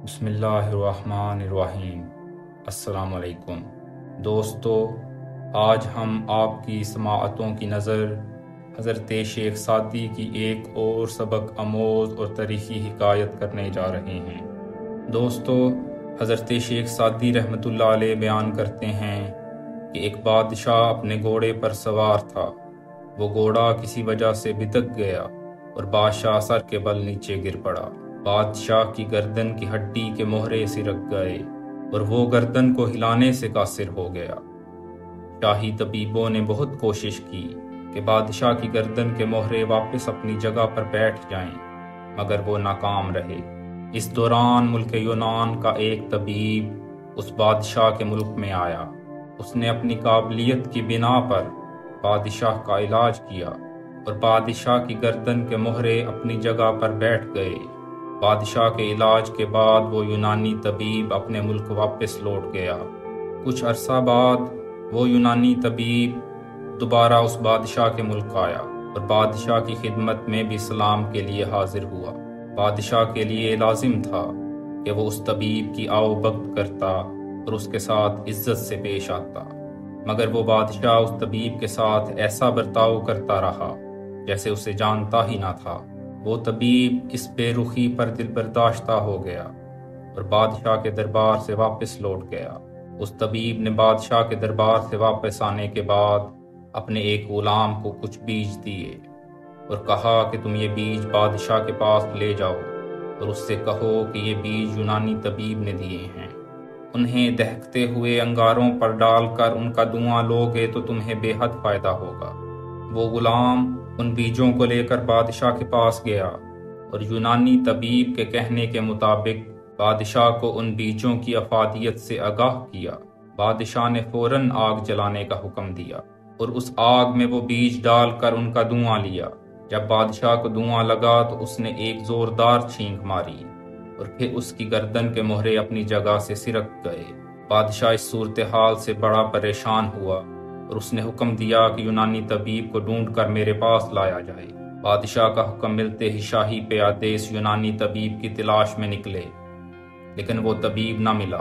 بسم اللہ الرحمن الرحیم۔ السلام علیکم دوستو، آج ہم آپ کی سماعتوں کی نظر حضرت شیخ سعدی کی ایک اور سبق آموز اور تاریخی حکایت کرنے جا رہے ہیں۔ دوستو، حضرت شیخ سعدی رحمۃ اللہ علیہ بیان کرتے ہیں کہ ایک بادشاہ اپنے گھوڑے پر سوار تھا۔ وہ گھوڑا کسی وجہ سے بھٹک گیا اور بادشاہ سر کے بل نیچے گر پڑا۔ بادشاہ کی گردن کی ہڈی کے مہرے سرک گئے اور وہ گردن کو ہلانے سے قاصر ہو گیا۔ شاہی طبیبوں نے بہت کوشش کی کہ بادشاہ کی گردن کے مہرے واپس اپنی جگہ پر بیٹھ جائیں، مگر وہ ناکام رہے۔ اس دوران ملک یونان کا ایک طبیب اس بادشاہ کے ملک میں آیا۔ اس نے اپنی قابلیت کی بنا پر بادشاہ کا علاج کیا اور بادشاہ کی گردن کے مہرے اپنی جگہ پر بیٹھ گئے۔ بادشاہ کے علاج کے بعد وہ یونانی طبیب اپنے ملک واپس لوٹ گیا۔ کچھ عرصہ بعد وہ یونانی طبیب دوبارہ اس بادشاہ کے ملک آیا اور بادشاہ کی خدمت میں بھی سلام کے لیے حاضر ہوا۔ بادشاہ کے لیے لازم تھا کہ وہ اس طبیب کی آؤ بھگت کرتا اور اس کے ساتھ عزت سے پیش آتا، مگر وہ بادشاہ اس طبیب کے ساتھ ایسا برتاؤ کرتا رہا جیسے اسے جانتا ہی نہ تھا۔ وہ طبیب اس بے رخی پر دل برداشتہ ہو گیا اور بادشاہ کے دربار سے واپس لوٹ گیا۔ اس طبیب نے بادشاہ کے دربار سے واپس آنے کے بعد اپنے ایک غلام کو کچھ بیج دیے اور کہا کہ تم یہ بیج بادشاہ کے پاس لے جاؤ اور اس سے کہو کہ یہ بیج یونانی طبیب نے دیے ہیں۔ انہیں دہکتے ہوئے انگاروں پر ڈال کر ان کا دھواں لوگے تو تمہیں بے حد فائدہ ہوگا۔ وہ غلام ان بیجوں کو لے کر بادشاہ کے پاس گیا اور یونانی طبیب کے کہنے کے مطابق بادشاہ کو ان بیجوں کی افادیت سے آگاہ کیا۔ بادشاہ نے فوراً آگ جلانے کا حکم دیا اور اس آگ میں وہ بیج ڈال کر ان کا دھواں لیا۔ جب بادشاہ کو دھواں لگا تو اس نے ایک زوردار چھینک ماری اور پھر اس کی گردن کے مہرے اپنی جگہ سے سرک گئے۔ بادشاہ اس صورتحال سے بڑا پریشان ہوا اور اس نے حکم دیا کہ یونانی طبیب کو ڈھونڈ کر میرے پاس لایا جائے۔ بادشاہ کا حکم ملتے ہی شاہی پیادے اس یونانی طبیب کی تلاش میں نکلے، لیکن وہ طبیب نہ ملا۔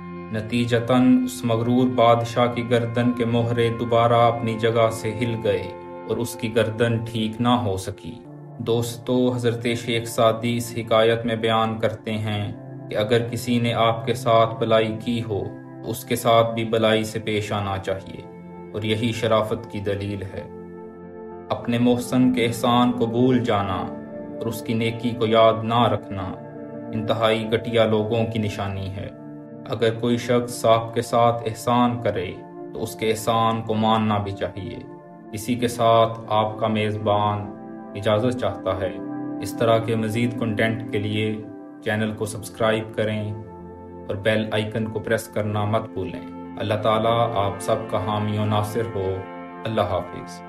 نتیجتاً اس مغرور بادشاہ کی گردن کے مہرے دوبارہ اپنی جگہ سے ہل گئے اور اس کی گردن ٹھیک نہ ہو سکی۔ دوستو، حضرت شیخ سعدی اس حکایت میں بیان کرتے ہیں کہ اگر کسی نے آپ کے ساتھ بلائی کی ہو تو اس کے ساتھ بھی بلائی سے پیش آنا چاہیے، اور یہی شرافت کی دلیل ہے۔ اپنے محسن کے احسان کو بھول جانا اور اس کی نیکی کو یاد نہ رکھنا انتہائی گھٹیا لوگوں کی نشانی ہے۔ اگر کوئی شخص آپ کے ساتھ احسان کرے تو اس کے احسان کو ماننا بھی چاہیے۔ اسی کے ساتھ آپ کا میزبان اجازت چاہتا ہے۔ اس طرح کے مزید کنٹینٹ کے لیے چینل کو سبسکرائب کریں اور بیل آئیکن کو پریس کرنا مت بھولیں۔ اللہ تعالیٰ آپ سب کا حامی و ناصر ہو۔ اللہ حافظ۔